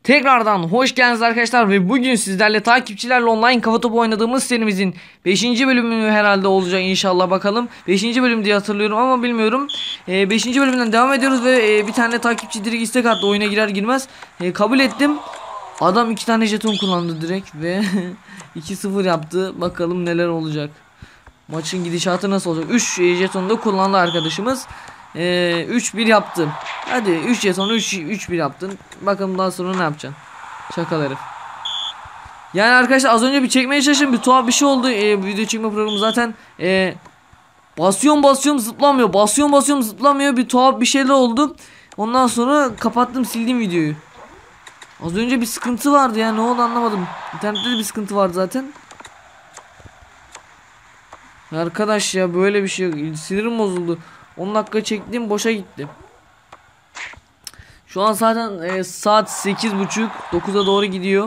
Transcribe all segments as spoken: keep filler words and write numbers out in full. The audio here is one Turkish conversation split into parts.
Tekrardan hoş geldiniz arkadaşlar ve bugün sizlerle takipçilerle online kafa topu oynadığımız serimizin beşinci bölümünü herhalde olacak inşallah, bakalım. beşinci bölüm diye hatırlıyorum ama bilmiyorum. E, beşinci bölümden devam ediyoruz ve e, bir tane takipçi direkt istek attı oyuna girer girmez. E, kabul ettim. Adam iki tane jeton kullandı direkt ve iki sıfır yaptı. Bakalım neler olacak. Maçın gidişatı nasıl olacak? üç jetonu da kullandı arkadaşımız. Ee, üç bir yaptım. Hadi üç jetonu üç bir yaptın. Bakalım daha sonra ne yapacaksın? Şakal herif. Yani arkadaşlar az önce bir çekmeye çalıştım. Bir tuhaf bir şey oldu. Ee, video çekme programı zaten e, basıyorum basıyorum zıplamıyor. Basıyorum basıyorum zıplamıyor. Bir tuhaf bir şeyler oldu. Ondan sonra kapattım, sildim videoyu. Az önce bir sıkıntı vardı ya, ne oldu anlamadım. İnternette de bir sıkıntı vardı zaten. Arkadaş ya, böyle bir şey yok. Sinirim bozuldu. on dakika çektiğim boşa gitti. Şu an zaten e, saat sekiz buçuk dokuza doğru gidiyor.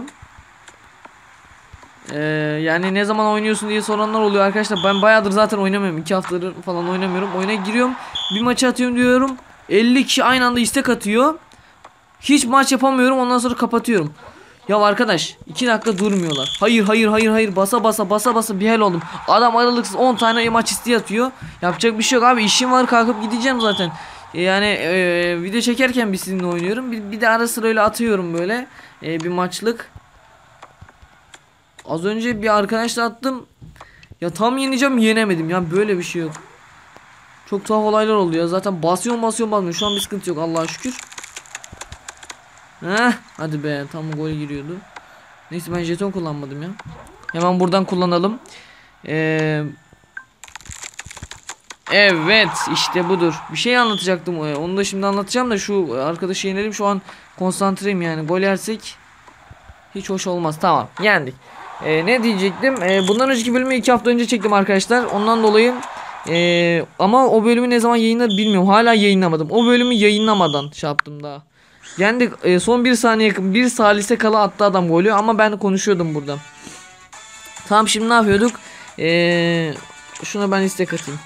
E, yani ne zaman oynuyorsun diye soranlar oluyor arkadaşlar. Ben bayağıdır zaten oynamıyorum. iki haftadır falan oynamıyorum. Oyuna giriyorum. Bir maçı atıyorum diyorum. elli kişi aynı anda istek atıyor. Hiç maç yapamıyorum. Ondan sonra kapatıyorum. Ya arkadaş iki dakika durmuyorlar. Hayır hayır hayır hayır, basa basa basa basa bir hal oldum. Adam aralıksız on tane maç isteği atıyor. Yapacak bir şey yok abi, işim var, kalkıp gideceğim zaten. Yani e, video çekerken bir sizinle oynuyorum. Bir, bir de ara sıra öyle atıyorum böyle e, bir maçlık. Az önce bir arkadaşla attım. Ya tam yeneceğim, yenemedim ya, böyle bir şey yok. Çok tuhaf olaylar oldu ya, zaten basıyorum basıyorum basmıyorum. Şu an bir sıkıntı yok Allah'a şükür. Heh, hadi be, tam gol giriyordu. Neyse ben jeton kullanmadım ya. Hemen buradan kullanalım. Ee, evet işte budur. Bir şey anlatacaktım. Onu da şimdi anlatacağım da şu arkadaşı yenelim. Şu an konsantreyim yani. Gol yersek hiç hoş olmaz. Tamam, yendik. Ee, ne diyecektim? Ee, bundan önceki bölümü iki hafta önce çektim arkadaşlar. Ondan dolayı ee, ama o bölümü ne zaman yayınlar bilmiyorum. Hala yayınlamadım. O bölümü yayınlamadan şey yaptım daha. Yendik. E, son bir saniye yakın, bir salise kala attı adam golü ama ben konuşuyordum burada. Tamam, şimdi ne yapıyorduk? Ee, şuna ben istek atayım.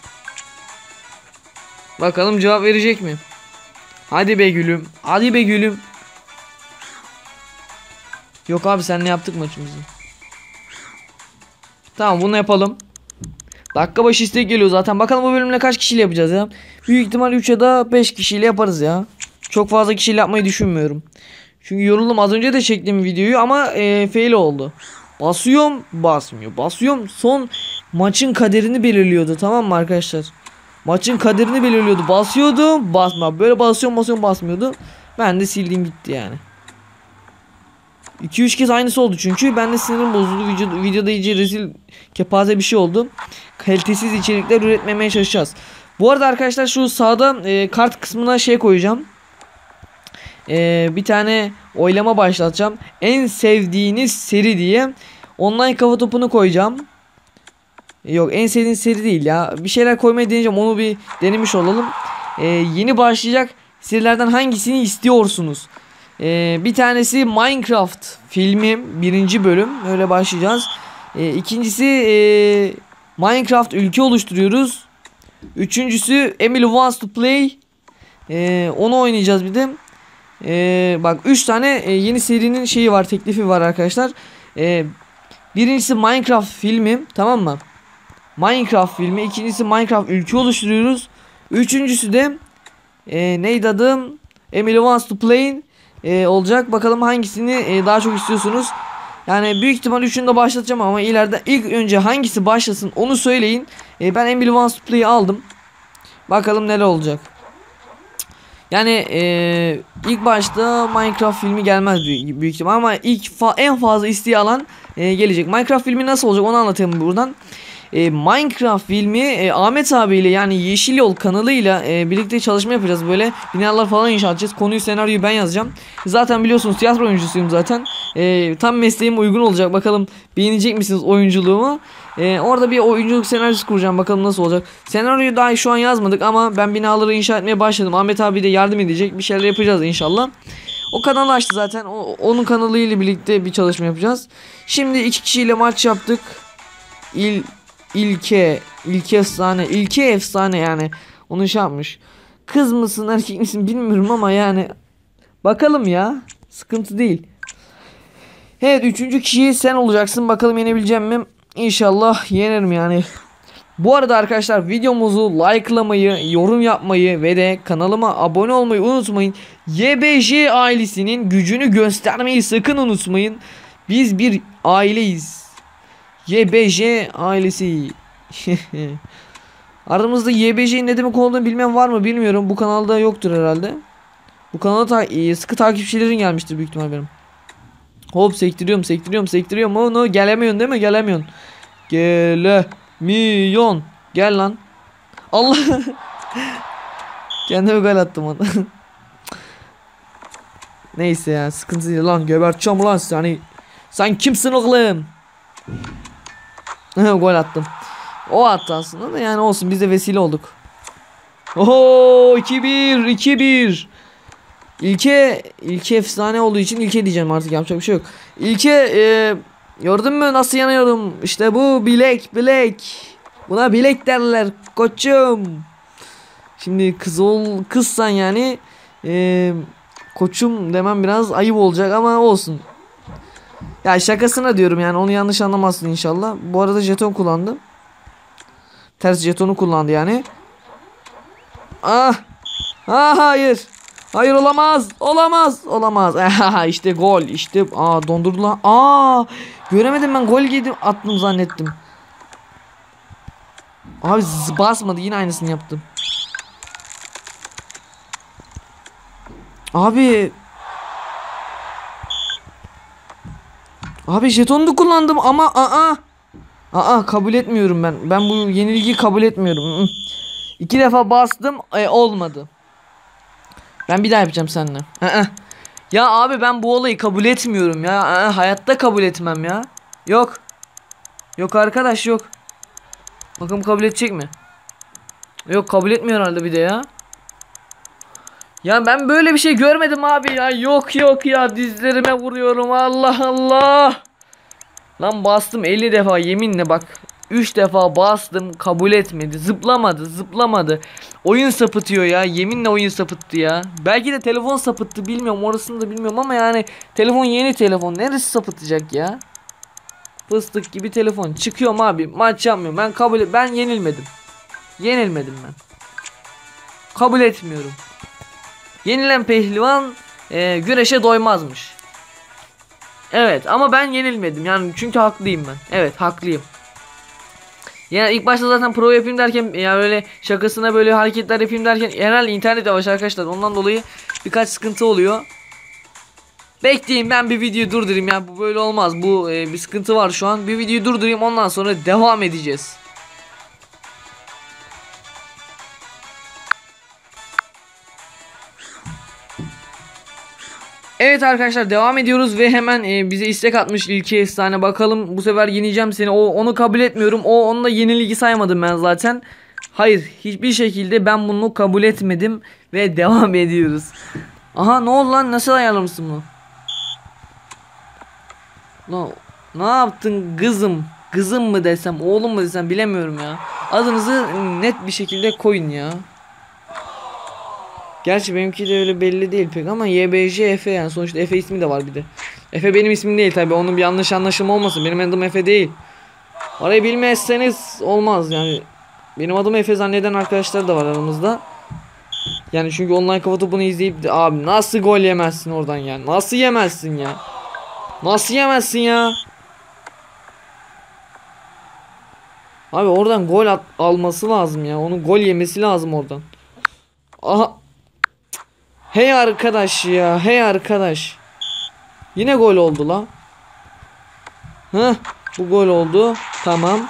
Bakalım cevap verecek mi? Hadi be gülüm. Hadi be gülüm. Yok abi, sen ne yaptık maçımızı? Tamam, bunu yapalım. Dakika başı istek geliyor zaten. Bakalım bu bölümle kaç kişiyle yapacağız ya. Büyük ihtimal üç ya da beş kişiyle yaparız ya. Çok fazla kişiyle yapmayı düşünmüyorum. Çünkü yoruldum, az önce de çektim videoyu ama e, fail oldu. Basıyorum basmıyor. Basıyorum, son maçın kaderini belirliyordu, tamam mı arkadaşlar? Maçın kaderini belirliyordu. Basıyordu basma. Böyle basıyorum basıyorum basmıyordu. Ben de sildim gitti yani. iki üç kez aynısı oldu çünkü ben de sinirim bozuldu. Video, videoda iyice rezil kepaze bir şey oldu. Kalitesiz içerikler üretmemeye çalışacağız. Bu arada arkadaşlar şu sağda e, kart kısmına şey koyacağım. E, bir tane oylama başlatacağım. En sevdiğiniz seri diye online kafa topunu koyacağım. Yok, en sevdiğin seri değil ya. Bir şeyler koymayı deneyeceğim. Onu bir denemiş olalım. E, yeni başlayacak serilerden hangisini istiyorsunuz? E, bir tanesi Minecraft filmi birinci bölüm. Öyle başlayacağız. E, ikincisi e, Minecraft ülke oluşturuyoruz. Üçüncüsü Emily Wants to Play. E, onu oynayacağız bir de. E, bak üç tane e, yeni serinin şeyi var, teklifi var arkadaşlar. E, birincisi Minecraft filmi, tamam mı? Minecraft filmi. İkincisi Minecraft ülke oluşturuyoruz. Üçüncüsü de e, neydi adım? Emily Wants to Play e, olacak. Bakalım hangisini e, daha çok istiyorsunuz. Yani büyük ihtimal üçünü de başlatacağım ama ileride ilk önce hangisi başlasın onu söyleyin. E, ben Emily Wants to Play'i aldım. Bakalım neler olacak. Yani e, ilk başta Minecraft filmi gelmez büyük, büyük ihtimal ama ilk fa en fazla isteği alan e, gelecek. Minecraft filmi nasıl olacak onu anlatayım buradan. E, Minecraft filmi e, Ahmet abiyle, yani Yeşil Yol kanalıyla e, birlikte çalışma yapacağız, böyle binalar falan inşa edeceğiz. Konuyu, senaryoyu ben yazacağım. Zaten biliyorsunuz tiyatro oyuncusuyum zaten. E, tam mesleğime uygun olacak. Bakalım beğenecek misiniz oyunculuğumu? E, orada bir oyunculuk senaryosu kuracağım, bakalım nasıl olacak. Senaryoyu daha şu an yazmadık ama ben binaları inşa etmeye başladım. Ahmet abi de yardım edecek, bir şeyler yapacağız inşallah. O kanalı açtı zaten, o, onun kanalıyla birlikte bir çalışma yapacağız. Şimdi iki kişiyle maç yaptık. İl İlke, ilke efsane, ilke efsane yani. Onu şey yapmış. Kız mısın erkek misin bilmiyorum ama yani bakalım ya. Sıkıntı değil. Evet, üçüncü kişi sen olacaksın. Bakalım yenebileceğim mi? İnşallah yenerim yani. Bu arada arkadaşlar videomuzu likelamayı, yorum yapmayı ve de kanalıma abone olmayı unutmayın. Y B J ailesinin gücünü göstermeyi sakın unutmayın. Biz bir aileyiz. Y B J ailesi. Aramızda Y B J'nin ne demek olduğunu bilmem var mı bilmiyorum. Bu kanalda yoktur herhalde. Bu kanala ta sıkı takipçilerin gelmiştir büyük ihtimal benim. Hop sektiriyorum sektiriyorum sektiriyorum. Onu gelemiyorsun değil mi? Gelemiyorsun. Gelemiyorsun. Gel lan. Allah. Kendime gol attım onu. Neyse ya, sıkıntı değil lan, geberteceğim lan seni. Sen kimsin oğlum? Gol attım. O attı aslında da yani olsun, biz de vesile olduk. Oho, iki bir iki bir. İlke İlke efsane olduğu için İlke diyeceğim, artık yapacak bir şey yok. İlke e, gördün mü nasıl yanıyorum? İşte bu bilek bilek. Buna bilek derler koçum. Şimdi kız ol kızsan yani e, koçum demem biraz ayıp olacak ama olsun. Ya şakasına diyorum yani, onu yanlış anlamazsın inşallah. Bu arada jeton kullandı. Ters jetonu kullandı yani. Ah. Ah hayır. Hayır olamaz. Olamaz. Olamaz. İşte gol. İşte aa dondurdu lan. Aa göremedim ben, gol yedim attım zannettim. Abi basmadı, yine aynısını yaptım. Abi Abi jetonu da kullandım ama aa aa kabul etmiyorum ben. Ben bu yenilgiyi kabul etmiyorum. İki defa bastım, e, olmadı. Ben bir daha yapacağım seninle. Aa. Ya abi ben bu olayı kabul etmiyorum ya. Aa, hayatta kabul etmem ya. Yok. Yok arkadaş, yok. Bakalım kabul edecek mi? Yok, kabul etmiyor herhalde bir de ya. Ya ben böyle bir şey görmedim abi ya. Yok yok ya, dizlerime vuruyorum, Allah Allah. Lan bastım elli defa yeminle bak. üç defa bastım, kabul etmedi. Zıplamadı zıplamadı. Oyun sapıtıyor ya, yeminle oyun sapıttı ya. Belki de telefon sapıttı, bilmiyorum, orasını da bilmiyorum ama yani telefon yeni telefon, neresi sapıtacak ya? Fıstık gibi telefon. Çıkıyorum abi, maç yapmıyorum. Ben kabul et, ben yenilmedim. Yenilmedim ben. Kabul etmiyorum. Yenilen pehlivan e, güreşe doymazmış. Evet ama ben yenilmedim yani, çünkü haklıyım ben. Evet, haklıyım. Yani ilk başta zaten pro yapayım derken ya böyle şakasına böyle hareketler yapayım derken herhalde internet yavaş arkadaşlar, ondan dolayı birkaç sıkıntı oluyor. Bekleyin, ben bir videoyu durdurayım ya, bu böyle olmaz, bu e, bir sıkıntı var şu an. Bir videoyu durdurayım, ondan sonra devam edeceğiz. Evet arkadaşlar, devam ediyoruz ve hemen e, bize istek atmış ilki efsane. Bakalım bu sefer yeneceğim seni. O onu kabul etmiyorum. O onu da yenilgi saymadım ben zaten. Hayır, hiçbir şekilde ben bunu kabul etmedim ve devam ediyoruz. Aha, ne oldu lan, nasıl ayarlamışsın bunu? No, ne yaptın kızım? Kızım mı desem, oğlum mu desem bilemiyorum ya. Adınızı net bir şekilde koyun ya. Gerçi benimki de öyle belli değil pek ama Y B J Efe, yani sonuçta Efe ismi de var bir de. Efe benim ismim değil tabi, onun bir yanlış anlaşılma olmasın, benim adım Efe değil. Orayı bilmezseniz olmaz yani. Benim adım Efe zanneden arkadaşlar da var aramızda. Yani çünkü online kafa topunu izleyip de abi nasıl gol yemezsin oradan ya, nasıl yemezsin ya, nasıl yemezsin ya. Abi oradan gol at alması lazım ya, onun gol yemesi lazım oradan. Aha. Hey arkadaş ya, hey arkadaş. Yine gol oldu la. Heh, bu gol oldu. Tamam.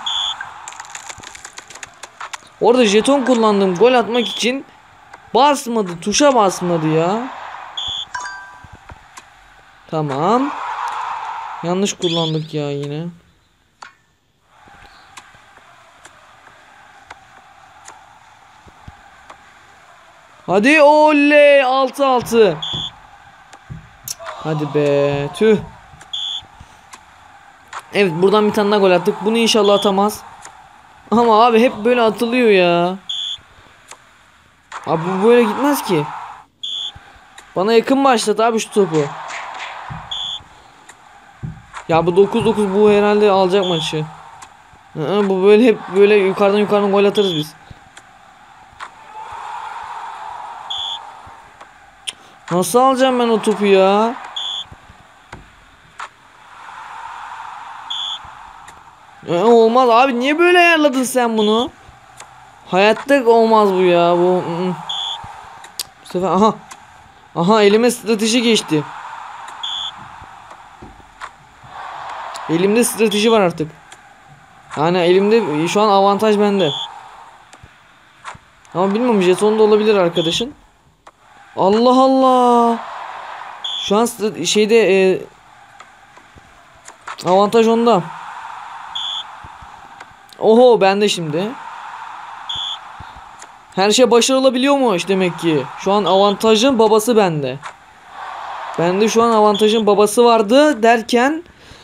Orada jeton kullandım gol atmak için. Basmadı, tuşa basmadı ya. Tamam. Yanlış kullandık ya yine. Hadi oley, altı altı. Hadi be, tüh. Evet, buradan bir tane daha gol attık. Bunu inşallah atamaz. Ama abi hep böyle atılıyor ya. Abi bu böyle gitmez ki. Bana yakın başlat abi şu topu. Ya bu dokuz dokuz bu herhalde alacak maçı. Hı, bu böyle hep böyle yukarıdan yukarıdan gol atarız biz. Nasıl alacağım ben o topu ya? Ee, olmaz abi, niye böyle ayarladın sen bunu? Hayatta olmaz bu ya bu. Bu sefer aha. Aha elime strateji geçti. Elimde strateji var artık. Yani elimde şu an avantaj bende. Ama bilmiyorum, jeton da olabilir arkadaşın. Allah Allah. Şu an şeyde e, avantaj onda. Oho bende şimdi. Her şey başarılabiliyormuş demek ki. Şu an avantajın babası bende. Bende şu an avantajın babası vardı derken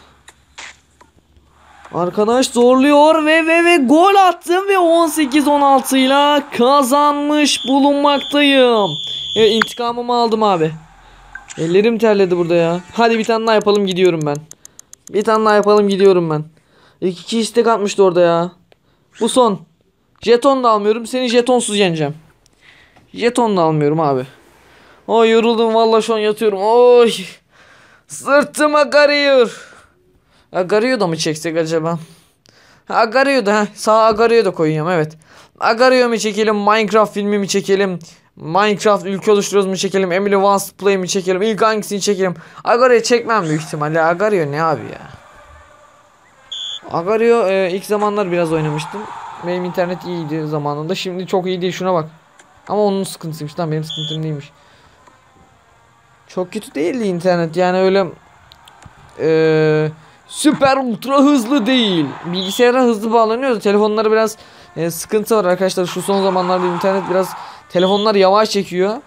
arkadaş zorluyor ve ve ve gol attım ve on sekiz on altı ile kazanmış bulunmaktayım. Evet, intikamımı aldım abi. Ellerim terledi burada ya. Hadi bir tane daha yapalım, gidiyorum ben. Bir tane daha yapalım, gidiyorum ben. İki kişi istek atmıştı orada ya. Bu son. Jeton da almıyorum. Seni jetonsuz yeneceğim. Jeton da almıyorum abi. Oy yoruldum vallahi, şu an yatıyorum. Oy. Sırtım ağrıyor. Agario da mı çeksek acaba? Agario da, sağ Agario da koyuyorum, evet. Agario mu çekelim, Minecraft filmi mi çekelim, Minecraft ülke oluşturuyoruz mu çekelim, Emily Wants to Play mi çekelim, ilk hangisini çekelim? Agario çekmem büyük ihtimalle. Agario ne abi ya? Agario e, ilk zamanlar biraz oynamıştım. Benim internet iyiydi zamanında. Şimdi çok iyi değil, şuna bak. Ama onun sıkıntısıymış lan, benim sıkıntım değilmiş. Çok kötü değildi internet yani, öyle eee süper ultra hızlı değil. Bilgisayara hızlı bağlanıyor da telefonlara biraz e, sıkıntı var arkadaşlar. Şu son zamanlarda internet biraz, telefonlar yavaş çekiyor.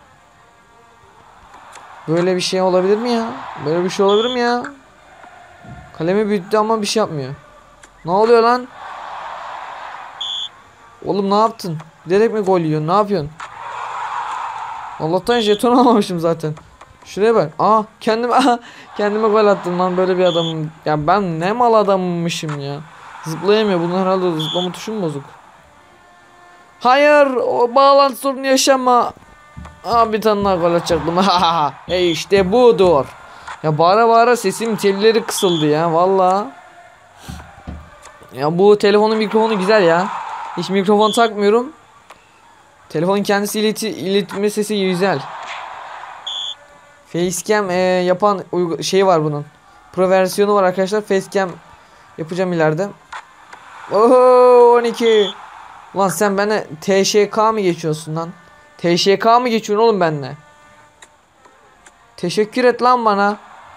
Böyle bir şey olabilir mi ya? Böyle bir şey olabilir mi ya? Kalemi büyüttü ama bir şey yapmıyor. Ne oluyor lan? Oğlum ne yaptın? Direkt mi gol yiyorsun? Ne yapıyorsun? Allah'tan jeton almamışım zaten. Şuraya bak. Aa kendime aha, kendime gol attım lan, böyle bir adamım. Ya ben ne mal adammışım ya. Zıplayamıyor. Bunun herhalde zıplama tuşu mu bozuk? Hayır, o bağlantı sorunu yaşama. Aa bir tane daha gol atacaktım. E işte budur. Ya bağıra bağıra sesim telleri kısıldı ya valla. Ya bu telefonun mikrofonu güzel ya. Hiç mikrofon takmıyorum. Telefonun kendisi ileti, iletme sesi güzel. Facecam e, yapan şey var bunun. Pro versiyonu var arkadaşlar. Facecam yapacağım ileride. Oho on iki. Ulan sen bana T Ş K mı geçiyorsun lan? T Ş K mı geçiyorsun oğlum benimle? Teşekkür et lan bana.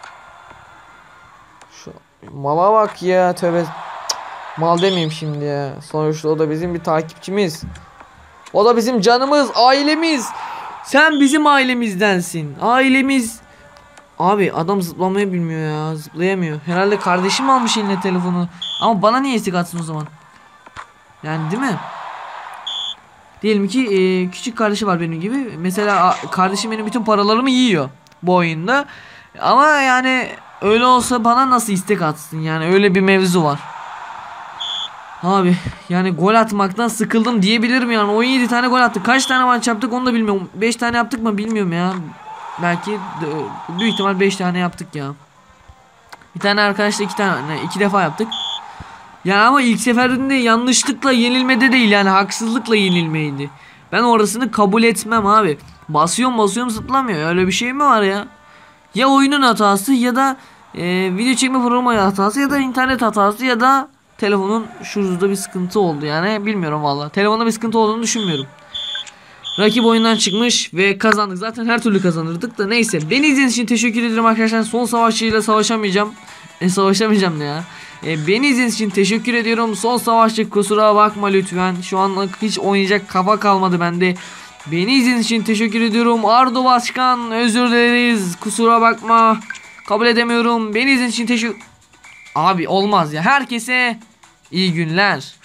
Şu mala bak ya, tövbe. Cık, mal demeyeyim şimdi ya. Sonuçta o da bizim bir takipçimiz. O da bizim canımız, ailemiz. Sen bizim ailemizdensin. Ailemiz. Abi adam zıplamayı bilmiyor ya. Zıplayamıyor. Herhalde kardeşim almış eline telefonu. Ama bana niye istek atsın o zaman? Yani değil mi? Diyelim ki e, küçük kardeşi var benim gibi. Mesela kardeşim benim bütün paralarımı yiyor bu oyunda. Ama yani öyle olsa bana nasıl istek atsın? Yani öyle bir mevzu var. Abi yani gol atmaktan sıkıldım diyebilirim yani. on yedi tane gol attık. Kaç tane maç yaptık onu da bilmiyorum. beş tane yaptık mı bilmiyorum ya. Belki büyük ihtimal beş tane yaptık ya. Bir tane arkadaşla iki tane iki defa yaptık. Yani ama ilk seferinde yanlışlıkla yenilmede değil, yani haksızlıkla yenilmeydi. Ben orasını kabul etmem abi. Basıyorum basıyorum zıplamıyor. Öyle bir şey mi var ya? Ya oyunun hatası ya da e, video çekme programı hatası ya da internet hatası ya da telefonun şurada bir sıkıntı oldu yani, bilmiyorum valla. Telefonda bir sıkıntı olduğunu düşünmüyorum. Rakip oyundan çıkmış ve kazandık. Zaten her türlü kazanırdık da neyse. Beni izlediğiniz için teşekkür ederim arkadaşlar. Son savaşçıyla savaşamayacağım. E, savaşamayacağım ne ya. E, beni izlediğiniz için teşekkür ediyorum. Son savaşçı, kusura bakma lütfen. Şu an hiç oynayacak kafa kalmadı bende. Beni izlediğiniz için teşekkür ediyorum. Ardo Başkan, özür dileriz. Kusura bakma. Kabul edemiyorum. Beni izlediğiniz için teşekkür... Abi olmaz ya. Herkese iyi günler.